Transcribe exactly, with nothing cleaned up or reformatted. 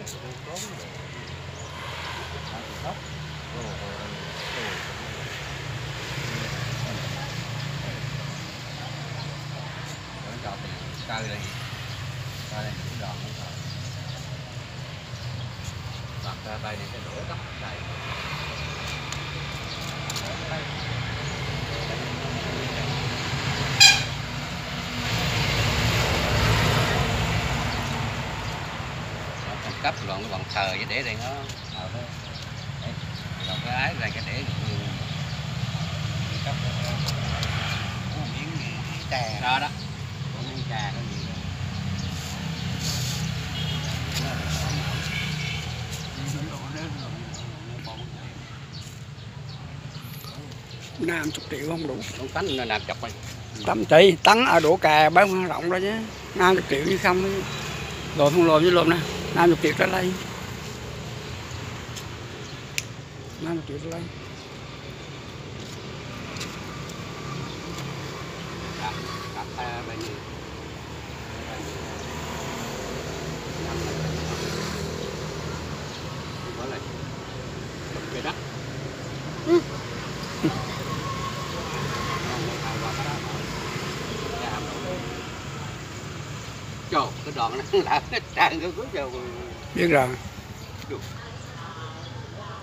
Cây này, cây này những đòn nó thôi. Đặt ra tay này cái đổ đất đầy. Còn cấp loạn cái bằng thờ vậy để đây nó ở đó. Còn cái ái này cái để cấp có miếng trà đó đó. Có miếng trà có gì đó. năm chục triệu không đủ. Không tánh là làm chọc rồi. Tám tỷ tấn ở đổ cà bán hoa rộng đó chứ. năm chục triệu chứ không. Lộn không lộn với lộn nè. năm chục triệu trở lên. năm chục triệu trở lên. Đặt, đặt à, bao nhiêu? Có là về đất. Ừ. Trời, cái đòn nó là cái tràn cái cuối giờ. Biết rồi. Được.